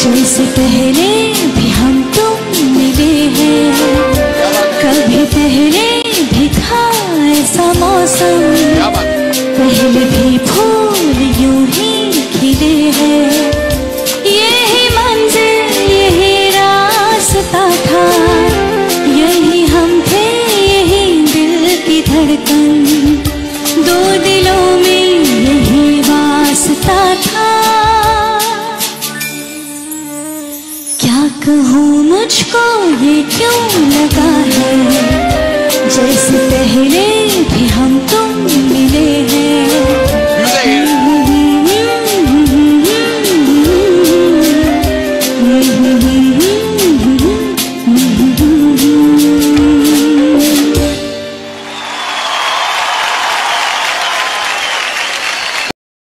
जैसे पहले भी हम तुम मिले हैं, कभी पहले भी था ऐसा मौसम, पहले भी फूल यूं ही खिले हैं। यही मंजिल यही रास्ता था, यही हम थे यही दिल की धड़कन, दो दिलों में यही वास्ता था। क्या कहूँ मुझको ये क्यों लगा है, जैसे पहले